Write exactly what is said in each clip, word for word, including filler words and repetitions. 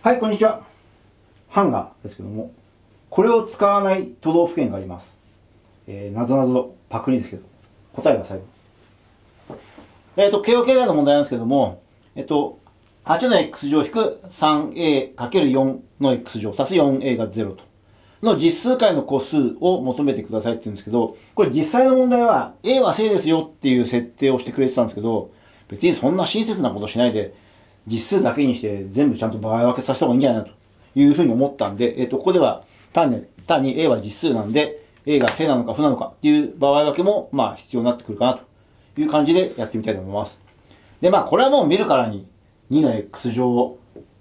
はい、こんにちは。ハンガーですけども、これを使わない都道府県があります。えー、なぞなぞパクリですけど、答えは最後。えっ、ー、と、慶応経済の問題なんですけども、えっ、ー、と、はちの x 乗引く さんエーかけるよん の x 乗足す よんエー がゼロと。の実数解の個数を求めてくださいって言うんですけど、これ実際の問題は A は正ですよっていう設定をしてくれてたんですけど、別にそんな親切なことしないで、実数だけにして全部ちゃんと場合分けさせた方がいいんじゃないかというふうに思ったんで、えっと、ここでは単に、単に A は実数なんで、A が正なのか負なのかっていう場合分けも、まあ必要になってくるかなという感じでやってみたいと思います。で、まあこれはもう見るからににの x 乗を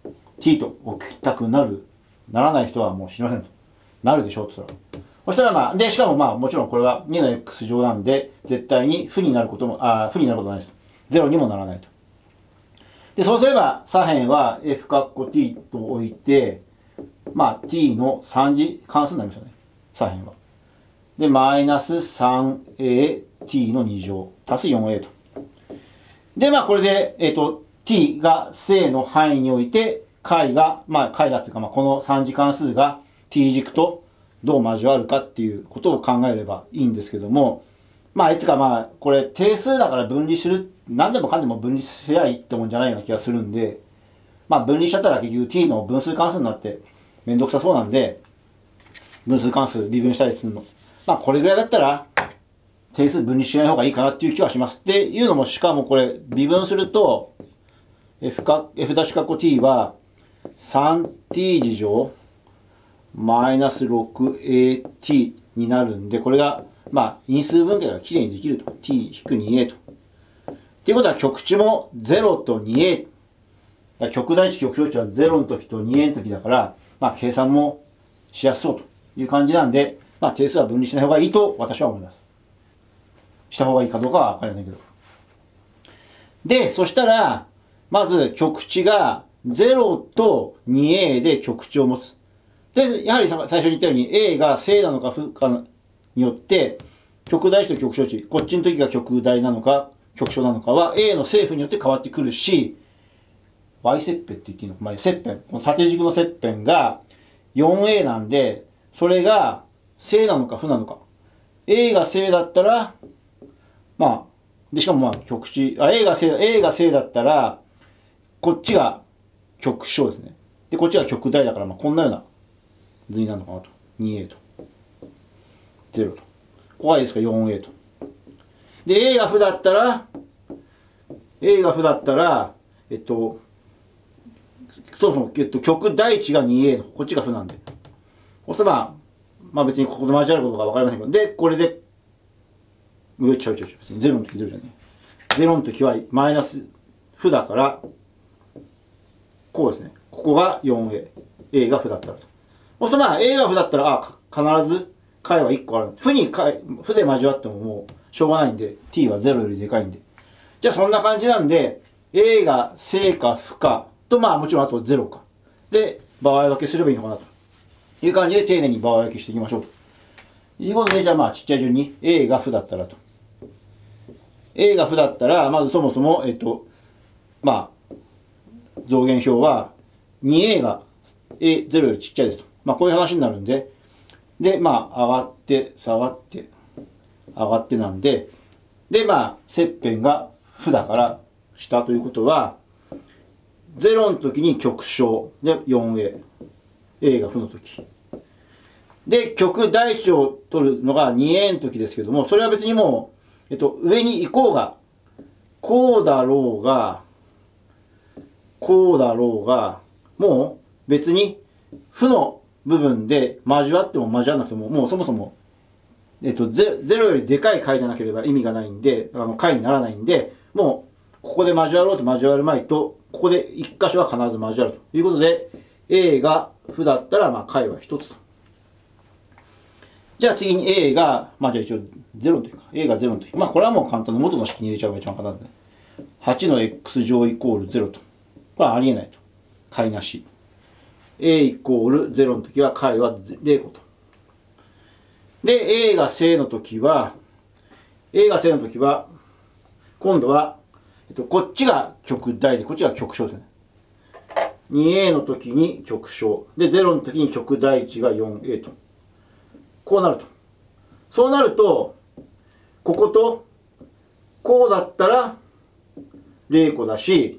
t と置きたくなる、ならない人はもう知りませんと。なるでしょうと、それは。そしたらまあ、で、しかもまあもちろんこれはにの x 乗なんで、絶対に負になることも、あ負になることはないですと。ゼロにもならないと。で、そうすれば、左辺は f カッコ t と置いて、まあ、t のさん次関数になりますよね。左辺は。で、マイナス さんエーティー のに乗足す よんエー と。で、まあ、これで、えっと、t が正の範囲において、解が、まあ、解がっていうか、まあ、このさん次関数が t 軸とどう交わるかっていうことを考えればいいんですけども、まあ、いつかまあ、これ定数だから分離する、何でもかんでも分離すりゃいいってもんじゃないような気がするんで、まあ分離しちゃったら結局 t の分数関数になってめんどくさそうなんで、分数関数微分したりするの。まあこれぐらいだったら、定数分離しない方がいいかなっていう気はします。っていうのも、しかもこれ微分すると、f か、f' カッコ t は さんティー 次乗マイナス ろくエーティー になるんで、これがまあ、因数分解がきれいにできると。t-にエー と。っていうことは、極値もゼロと にエー。極大値、極小値はゼロの時と にエー の時だから、まあ、計算もしやすそうという感じなんで、まあ、定数は分離しない方がいいと私は思います。した方がいいかどうかはわかりませんけど。で、そしたら、まず、極値がゼロと にエー で極値を持つ。で、やはり最初に言ったように、A が正なのか負かによって、極大値と極小値、こっちの時が極大なのか、極小なのかは A の正負によって変わってくるし、Y 切片って言っていいのか、まあ、切片、この縦軸の切片が よんエー なんで、それが正なのか負なのか。A が正だったら、まあ、で、しかもまあ、極値、あ、A が正、A が正だったら、こっちが極小ですね。で、こっちが極大だから、まあ、こんなような図になるのかなと。にエー と。ゼロと。ここがいいですか ?よんエー と。で、A が負だったら、A が負だったら、えっと、そもそも、えっと、極大値が にエー の、こっちが負なんで。そしたらまあ、まあ別にここで交わることがわかりませんけど、で、これで、上ちゃうちゃうちゃう。別にゼロの時ゼロじゃねえ。ゼロの時はマイナス負だから、こうですね。ここが よんエー。A が負だったらと。そしたらまあ、A が負だったら、あ、必ず、解はいっこある。負に解、負で交わってももうしょうがないんで、t はゼロよりでかいんで。じゃあそんな感じなんで、A が正か負かと、まあもちろんあとゼロか。で、場合分けすればいいのかなという感じで丁寧に場合分けしていきましょうと。いうことで、じゃあまあちっちゃい順に A が負だったらと。A が負だったら、まずそもそも、えっと、まあ、増減表は にエー が A、ゼロよりちっちゃいですと。まあこういう話になるんで、で、まあ、上がって、下がって、上がってなんで、で、まあ、切片が負だから、下ということは、ゼロの時に極小で よんエー。A が負の時。で、極大値を取るのが にエー の時ですけども、それは別にもう、えっと、上に行こうが、こうだろうが、こうだろうが、もう別に負の部分で交わっても交わらなくても、もうそもそも、えっと、ゼロよりでかい解じゃなければ意味がないんで、あの解にならないんで、もう、ここで交わろうと交わる前と、ここで一箇所は必ず交わるということで、A が負だったら、まあ、解は一つと。じゃあ次に A が、まあじゃあ一応ゼロの時か。A がゼロの時。まあこれはもう簡単な元の式に入れちゃうが一番簡単ですね。はちの x 乗イコールゼロと。これはありえないと。解なし。A イコールゼロの時は解はゼロ個と。で、A が正の時は、A が正の時は、今度は、えっと、こっちが極大で、こっちが極小ですね。 にエー の時に極小。で、ゼロの時に極大値が よんエー と。こうなると。そうなると、ここと、こうだったらゼロ個だし、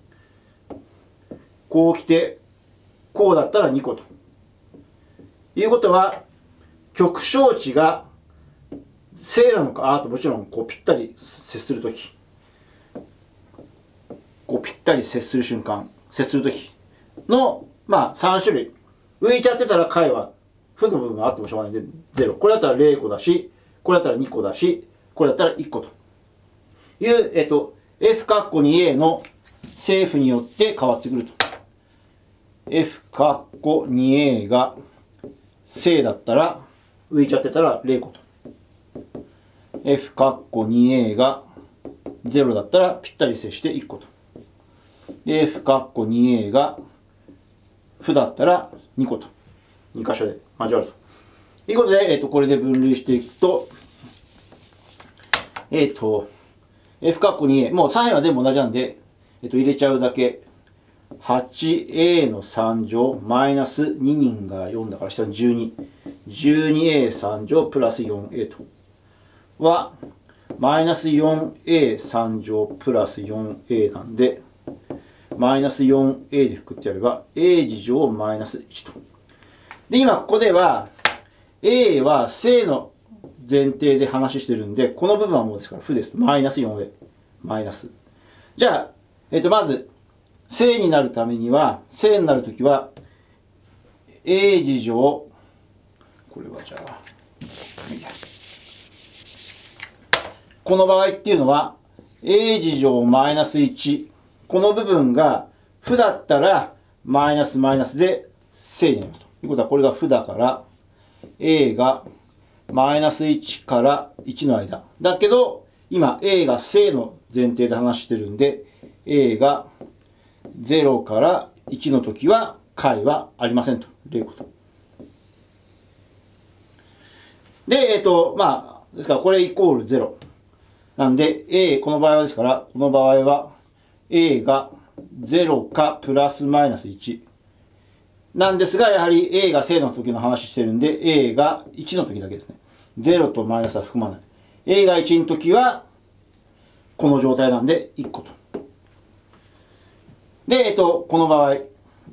こう来て、こうだったらに個と。いうことは、極小値が正なのか、あともちろんこうぴったり接するとき。こうぴったり接する瞬間、接するときの、まあさん種類。浮いちゃってたら解は負の部分があってもしょうがないんでゼロ。これだったらゼロ個だし、これだったらに個だし、これだったらいっ個という、えっと、F カッコ にエー の正負によって変わってくると。F カッコ にエー が正だったら浮いちゃってたらゼロ個と。F カッコ にエー がゼロだったらぴったり接していっ個と。で、F カッコ にエー が負だったらに個と。に箇所で交わると。ということで、えっと、これで分類していくと、えっと、F カッコ にエー、もう左辺は全部同じなんで、えっと、入れちゃうだけ。はちエー のさん乗マイナスに人がよんだから下にじゅうに。じゅうにエーさん乗プラス よんエー と。は、マイナス よんエーさん乗プラス よんエー なんで、マイナス よんエー でくくってやれば、A 次乗マイナスいちと。で、今ここでは、A は正の前提で話してるんで、この部分はもうですから負です。マイナス よんエー。マイナス。じゃあ、えっと、まず、正になるためには、正になるときは、A 次乗、これはじゃあ、いいや。この場合っていうのは、A 次乗マイナスいち。この部分が負だったら、マイナスマイナスで正になりますと。ということは、これが負だから、A がマイナスいちからいちの間。だけど、今 A が正の前提で話してるんで、A がゼロからいちの時は解はありませんと。ゼロ個と。で、えっと、まあ、ですからこれイコールゼロ。なんで、A、この場合はですから、この場合は A がゼロかプラスマイナスいち。なんですが、やはり A が正の時の話してるんで、A がいちの時だけですね。ゼロとマイナスは含まない。A がいちの時は、この状態なんでいっ個と。で、えっと、この場合。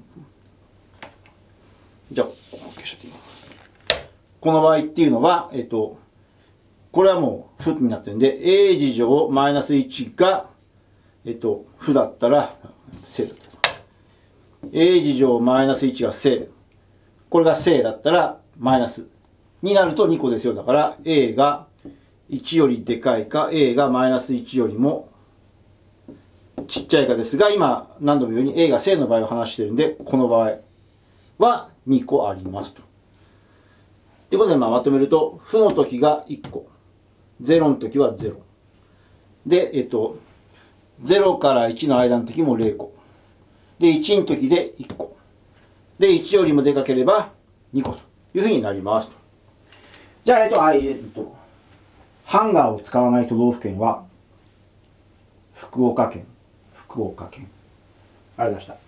じゃあ、消しちゃっていい。この場合っていうのは、えっと、これはもう負になってるんで、A 次乗マイナスいちが、えっと、負だったら、正だった。A 次乗マイナスいちが正。これが正だったら、マイナス。になるとに個ですよ。だから、A がいちよりでかいか、A がマイナスいちよりもちっちゃいかですが、今、何度も言うように A が正の場合を話してるんで、この場合はに個ありますと。ということで、まあ、まとめると、負の時がいっ個。ゼロの時はゼロ。で、えっと、ゼロからいちの間の時もゼロ個。で、いちの時でいっ個。で、いちよりもでかければに個というふうになりますと。じゃあ、えっと、あえっと、ハンガーを使わない都道府県は、福岡県、福岡県。ありがとうございました。